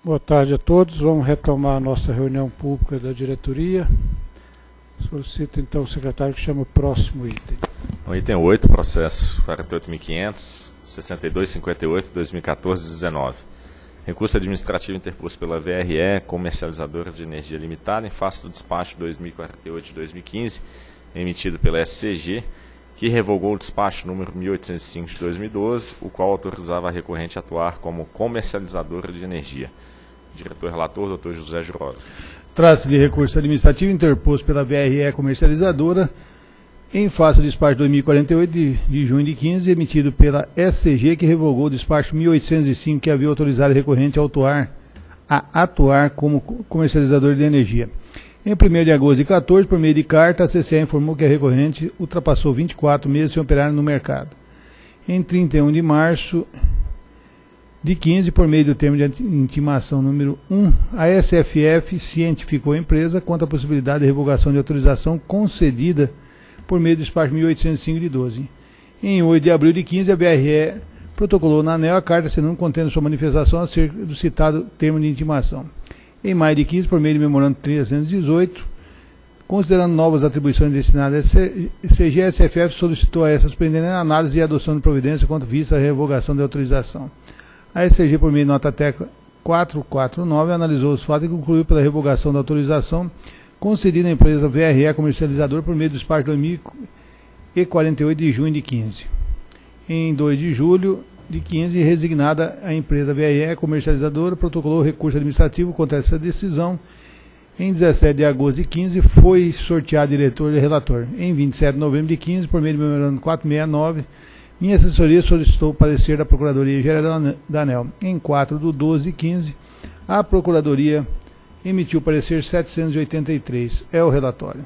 Boa tarde a todos. Vamos retomar a nossa reunião pública da diretoria. Solicito então o secretário que chama o próximo item. No item 8, processo 48.500, 6258, 2014-19. Recurso administrativo interposto pela VRE, comercializadora de energia limitada, em face do despacho 2048 de 2015, emitido pela SCG, que revogou o despacho número 1805 de 2012, o qual autorizava a recorrente a atuar como comercializadora de energia. Diretor-relator, Dr. José Jurosa. Trata-se de recurso administrativo interposto pela VRE comercializadora, em face do despacho 2048 de junho de 15, emitido pela SCG, que revogou o despacho 1805, que havia autorizado a recorrente a atuar como comercializador de energia. Em 1º de agosto de 14, por meio de carta, a CCE informou que a recorrente ultrapassou 24 meses sem operar no mercado. Em 31 de março de 15, por meio do termo de intimação número 1, a SFF cientificou a empresa quanto à possibilidade de revogação de autorização concedida por meio do despacho 1805 de 12. Em 8 de abril de 15, a BRE protocolou na ANEEL a carta assinando contendo sua manifestação acerca do citado termo de intimação. Em maio de 15, por meio do memorando 318, considerando novas atribuições destinadas à CG, a SFF solicitou a essa suspender a análise e adoção de providência quanto vista a revogação da autorização. A SCG, por meio de nota técnica 449, analisou os fatos e concluiu pela revogação da autorização concedida à empresa VRE comercializadora por meio do despacho 2048 de junho de 15. Em 2 de julho de 15, resignada a empresa VRE comercializadora, protocolou o recurso administrativo contra essa decisão. Em 17 de agosto de 15, foi sorteado diretor e relator. Em 27 de novembro de 15, por meio do memorando 469, minha assessoria solicitou o parecer da Procuradoria-Geral da ANEEL. Em 4 de 12 de 15, a Procuradoria emitiu o parecer 783. É o relatório.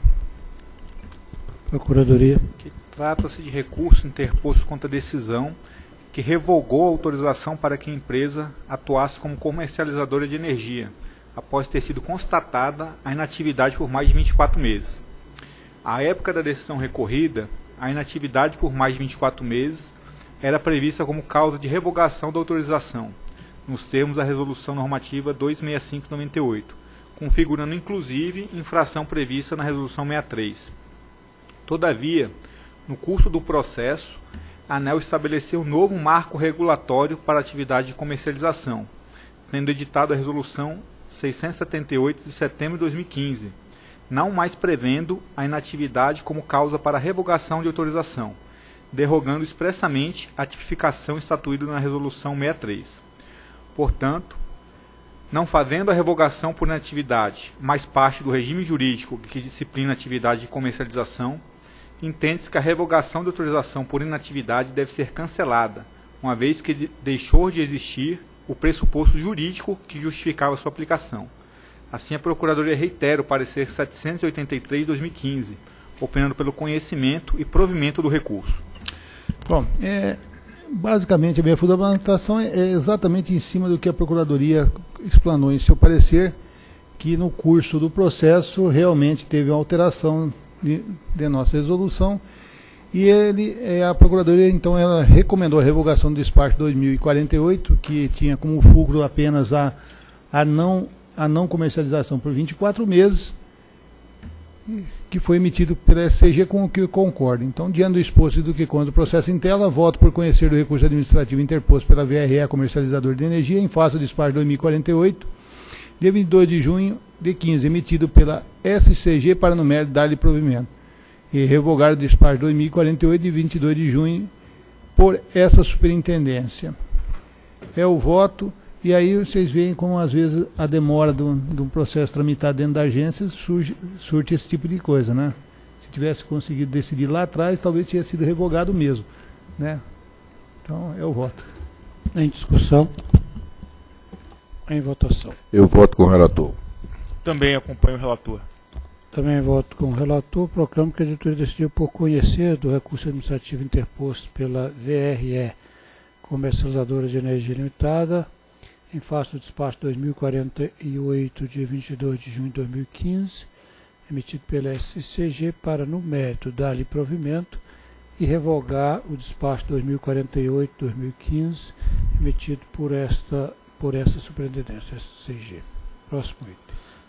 Procuradoria. Trata-se de recurso interposto contra a decisão que revogou a autorização para que a empresa atuasse como comercializadora de energia, após ter sido constatada a inatividade por mais de 24 meses. À época da decisão recorrida, a inatividade por mais de 24 meses era prevista como causa de revogação da autorização, nos termos da Resolução Normativa 265/98, configurando inclusive infração prevista na Resolução 63. Todavia, no curso do processo, a ANEEL estabeleceu um novo marco regulatório para a atividade de comercialização, tendo editado a Resolução 678 de setembro de 2015, não mais prevendo a inatividade como causa para revogação de autorização, derrogando expressamente a tipificação estatuída na Resolução 63. Portanto, não fazendo a revogação por inatividade mais parte do regime jurídico que disciplina a atividade de comercialização, entende-se que a revogação de autorização por inatividade deve ser cancelada, uma vez que deixou de existir o pressuposto jurídico que justificava sua aplicação. Assim, a Procuradoria reitera o parecer 783 de 2015, opinando pelo conhecimento e provimento do recurso. Bom, basicamente a minha fundamentação é exatamente em cima do que a Procuradoria explanou em seu parecer, que no curso do processo realmente teve uma alteração de nossa resolução, e a Procuradoria, então, ela recomendou a revogação do despacho 2048, que tinha como fulcro apenas a não comercialização por 24 meses, que foi emitido pela SCG, com o que eu concordo. Então, diante do exposto e do que conta o processo em tela, voto por conhecer do recurso administrativo interposto pela VRE comercializador de energia, em face do despacho 2048, dia 22 de junho de 15, emitido pela SCG para no mérito dar-lhe provimento, e revogar o despacho 2048 de 22 de junho por essa superintendência. É o voto. E aí vocês veem como às vezes a demora do processo tramitado dentro da agência surte esse tipo de coisa, né? Se tivesse conseguido decidir lá atrás, talvez tinha sido revogado mesmo, né? Então é o voto. Em discussão. Em votação. Eu voto com o relator. Também acompanho o relator. Também voto com o relator. Proclamo que a diretoria decidiu por conhecer do recurso administrativo interposto pela VRE comercializadora de energia limitada, em face do despacho 2048, de 22 de junho de 2015, emitido pela SCG para, no mérito, dar-lhe provimento e revogar o despacho 2048-2015, emitido por esta por essa superintendência, SCG. Próximo item.